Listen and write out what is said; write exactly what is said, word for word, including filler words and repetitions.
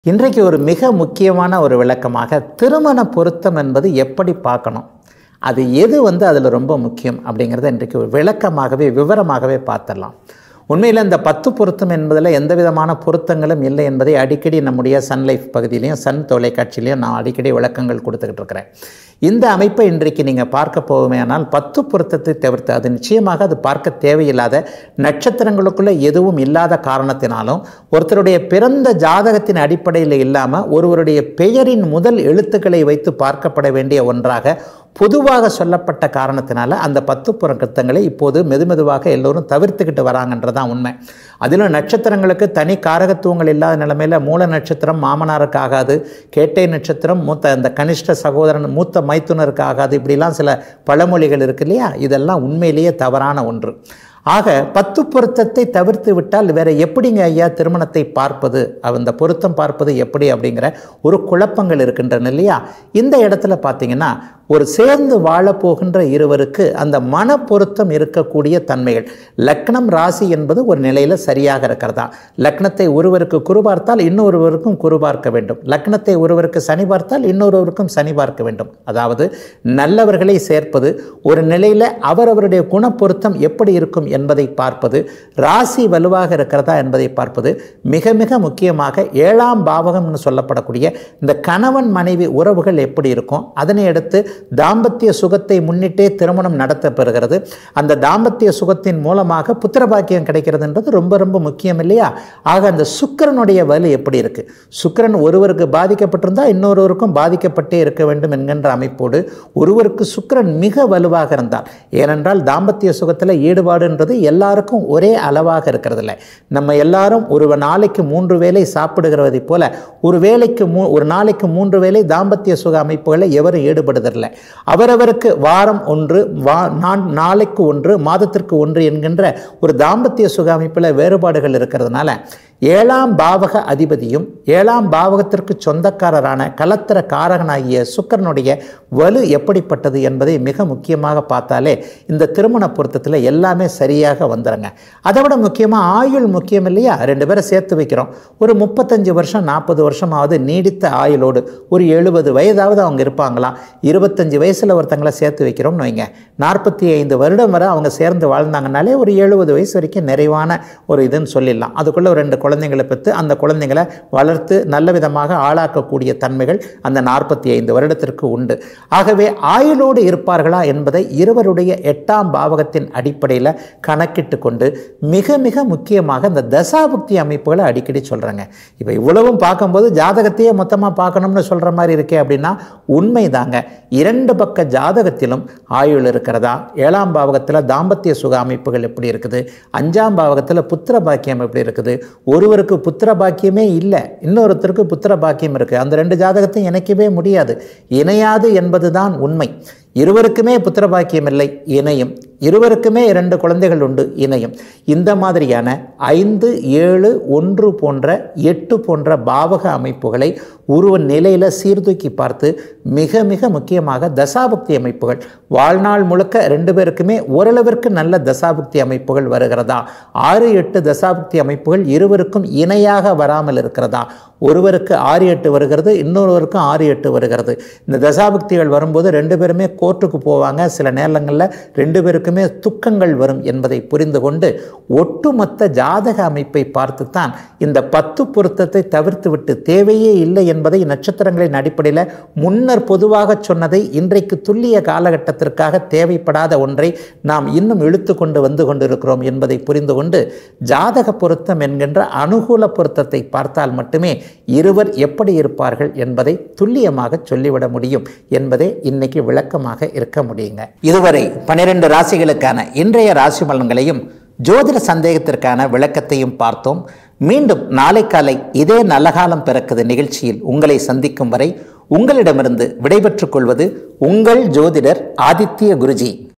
இன்றைக்கு ஒரு மிக முக்கியமான ஒரு விளக்கமாக திருமண பொருத்தம் என்பது எப்படி பார்க்கணும், அது எது வந்து அதில் ரொம்ப முக்கியம் அப்படிங்கிறத இன்றைக்கு ஒரு விளக்கமாகவே விவரமாகவே பார்த்துடலாம். உண்மையில் இந்த பத்து பொருத்தம் என்பதில் எந்த விதமான பொருத்தங்களும் இல்லை என்பதை அடிக்கடி நம்முடைய சன் லைஃப் பகுதியிலையும் சன் தொலைக்காட்சியிலையும் நான் அடிக்கடி விளக்கங்கள் கொடுத்துக்கிட்டு இருக்கிறேன். இந்த அமைப்பை இன்றைக்கு நீங்கள் பார்க்க போகுமேயானால் பத்து பொருத்தத்தை தவிர்த்து அது நிச்சயமாக அது பார்க்க தேவையில்லாத நட்சத்திரங்களுக்குள்ளே எதுவும் இல்லாத காரணத்தினாலும் ஒருத்தருடைய பிறந்த ஜாதகத்தின் அடிப்படையில் இல்லாமல் ஒருவருடைய பெயரின் முதல் எழுத்துக்களை வைத்து பார்க்கப்பட வேண்டிய ஒன்றாக பொதுவாக சொல்லப்பட்ட காரணத்தினால அந்த பத்து பொருத்தங்களை இப்போது மெதுமெதுவாக எல்லோரும் தவிர்த்துக்கிட்டு வராங்கன்றதான் உண்மை. அதிலும் நட்சத்திரங்களுக்கு தனி காரகத்துவங்கள் இல்லாத நிலைமையில் மூல நட்சத்திரம் மாமனாருக்கு ஆகாது, கேட்டை நட்சத்திரம் மூத்த அந்த கனிஷ்ட சகோதரன் மூத்த மைத்துனருக்கு ஆகாது, இப்படிலாம் சில பழமொழிகள் இருக்கு இல்லையா, இதெல்லாம் உண்மையிலேயே தவறான ஒன்று. ஆக பத்து பொருத்தத்தை தவிர்த்து விட்டால் வேற எப்படிங்க ஐயா திருமணத்தை பார்ப்பது, அந்த பொருத்தம் பார்ப்பது எப்படி அப்படிங்கிற ஒரு குழப்பங்கள் இருக்கின்றன இல்லையா. இந்த இடத்துல பார்த்தீங்கன்னா ஒரு சேர்ந்து வாழப்போகின்ற இருவருக்கு அந்த மன பொருத்தம் இருக்கக்கூடிய தன்மைகள், லக்னம் ராசி என்பது ஒரு நிலையில் சரியாக இருக்கிறதா, லக்னத்தை ஒருவருக்கு குரு பார்த்தால் இன்னொருவருக்கும் குரு பார்க்க வேண்டும், லக்னத்தை ஒருவருக்கு சனி பார்த்தால் இன்னொருவருக்கும் சனி பார்க்க வேண்டும். அதாவது நல்லவர்களை சேர்ப்பது, ஒரு நிலையில் அவரவருடைய குணப்பொருத்தம் எப்படி இருக்கும் என்பதை பார்ப்பது, ராசி வலுவாக இருக்கிறதா என்பதை பார்ப்பது, மிக மிக முக்கியமாக ஏழாம் பாவகம்னு சொல்லப்படக்கூடிய இந்த கணவன் மனைவி உறவுகள் எப்படி இருக்கும், அதனை அடுத்து தாம்பத்திய சுகத்தை முன்னிட்டே திருமணம் நடத்தப்பெறுகிறது, அந்த தாம்பத்திய சுகத்தின் மூலமாக புத்திரபாக்கியம் கிடைக்கிறதுன்றது ரொம்ப ரொம்ப முக்கியம் இல்லையா. ஆக அந்த சுக்கிரனுடைய வலு எப்படி இருக்கு, சுக்கிரன் ஒருவருக்கு பாதிக்கப்பட்டிருந்தா இன்னொருவருக்கும் பாதிக்கப்பட்டே இருக்க வேண்டும் என்கின்ற அமைப்போடு ஒருவருக்கு சுக்கிரன் மிக வலுவாக இருந்தால், ஏனென்றால் தாம்பத்திய சுகத்தில் ஈடுபாடுன்றது எல்லாருக்கும் ஒரே அளவாக இருக்கிறது இல்லை. நம்ம எல்லாரும் ஒரு நாளைக்கு மூன்று வேளை சாப்பிடுகிறதை போல ஒரு வேளைக்கு மூ ஒரு நாளைக்கு மூன்று வேளை தாம்பத்திய சுக அமைப்புகளை எவரும் ஈடுபடுவதில்லை. அவரவருக்கு வாரம் ஒன்று, வா நாளைக்கு ஒன்று, மாதத்திற்கு ஒன்று என்கின்ற ஒரு தாம்பத்திய சுக அமைப்பில் வேறுபாடுகள் இருக்கிறதுனால ஏழாம் பாவக அதிபதியும் ஏழாம் பாவகத்திற்கு சொந்தக்காரரான கலத்திர காரகனாகிய சுக்கிரனுடைய வலு எப்படிப்பட்டது என்பதை மிக முக்கியமாக பார்த்தாலே இந்த திருமண பொருத்தத்தில் எல்லாமே சரியாக வந்துடுங்க. அதை விட முக்கியமாக ஆயுள் முக்கியம் இல்லையா. ரெண்டு பேரை சேர்த்து வைக்கிறோம், ஒரு முப்பத்தஞ்சு வருஷம் நாற்பது வருஷமாவது நீடித்த ஆயுளோடு ஒரு எழுபது வயதாவது அவங்க இருப்பாங்களா. இருபத்தஞ்சு வயசில் ஒருத்தங்களை சேர்த்து வைக்கிறோம்னு வைங்க, நாற்பத்தி ஐந்து வருடம் வரை அவங்க சேர்ந்து வாழ்ந்தாங்கனாலே ஒரு எழுபது வயசு வரைக்கும் நிறைவான ஒரு இதுன்னு சொல்லிடலாம். அதுக்குள்ளே ஒரு ரெண்டு குழந்தைங்களை பெற்று அந்த குழந்தைங்களை வளர்த்து நல்ல விதமாக ஆளாக்கக்கூடிய தன்மைகள் அந்த நாற்பத்தி ஐந்து வருடத்திற்கு உண்டு. ஆகவே ஆயுளோடு இருப்பார்களா என்பதை இருவருடைய எட்டாம் பாவகத்தின் அடிப்படையில் கணக்கிட்டு கொண்டு மிக மிக முக்கியமாக இந்த தசாபுக்தி அமைப்புகளை அடிக்கடி சொல்கிறாங்க. இப்போ இவ்வளவும் பார்க்கும்போது ஜாதகத்தையே மொத்தமாக பார்க்கணும்னு சொல்கிற மாதிரி இருக்கே அப்படின்னா உண்மைதாங்க. இரண்டு பக்க ஜாதகத்திலும் ஆயுள் இருக்கிறதா, ஏழாம் பாவகத்தில் தாம்பத்திய சுக அமைப்புகள் எப்படி இருக்குது, அஞ்சாம் பாவகத்தில் புத்திர பாக்கியம் எப்படி இருக்குது, ஒருவருக்கு புத்திர பாக்கியமே இல்லை இன்னொருத்தருக்கு புத்திர பாக்கியம் இருக்குது, அந்த ரெண்டு ஜாதகத்தையும் இணைக்கவே முடியாது, இணையாது என்பதுதான் உண்மை. இருவருக்குமே புத்திர பாக்கியம் இல்லை இணையும், இருவருக்குமே இரண்டு குழந்தைகள் உண்டு இணையும். இந்த மாதிரியான ஐந்து ஏழு ஒன்று போன்ற எட்டு போன்ற பாவக அமைப்புகளை உருவ நிலையில் சீர்தூக்கி பார்த்து மிக மிக முக்கியமாக தசாபுக்தி அமைப்புகள் வாழ்நாள் முழுக்க ரெண்டு பேருக்குமே ஓரளவிற்கு நல்ல தசாபுக்தி அமைப்புகள் வருகிறதா, ஆறு எட்டு தசாபுக்தி அமைப்புகள் இருவருக்கும் இணையாக வராமல் இருக்கிறதா, ஒருவருக்கு ஆறு எட்டு வருகிறது இன்னொருவருக்கும் ஆறு எட்டு வருகிறது. இந்த தசாபுக்திகள் வரும்போது ரெண்டு பேருமே கோர்ட்டுக்கு போவாங்க, சில நேரங்களில் ரெண்டு பேருக்குமே துக்கங்கள் வரும் என்பதை புரிந்து கொண்டு ஒட்டுமொத்த ஜாதக அமைப்பை பார்த்து தான் இந்த பத்து பொருத்தத்தை தவிர்த்து விட்டு தேவையே இல்லை என்பதை நட்சத்திரங்களின் அடிப்படையில் முன்னர் பொதுவாக சொன்னதை இன்றைக்கு துல்லிய காலகட்டத்திற்காக தேவைப்படாத ஒன்றை நாம் இன்னும் இழுத்து கொண்டு வந்து கொண்டிருக்கிறோம் என்பதை புரிந்து கொண்டு ஜாதக பொருத்தம் என்கின்ற அனுகூல பொருத்தத்தை பார்த்தால் மட்டுமே இருவர் எப்படி இருப்பார்கள் என்பதை துல்லியமாக சொல்லிவிட முடியும் என்பதே இன்னைக்கு விளக்கமாக இருக்க முடியுங்க. இதுவரை பனிரெண்டு ராசிகளுக்கான இன்றைய ராசி பலன்களையும் ஜோதிட சந்தேகத்திற்கான விளக்கத்தையும் பார்த்தோம். மீண்டும் நாளை காலை இதே நல்ல காலம் பிறக்குது நிகழ்ச்சியில் உங்களை சந்திக்கும் வரை உங்களிடமிருந்து விடைபெற்றுக் கொள்வது உங்கள் ஜோதிடர் ஆதித்ய குருஜி.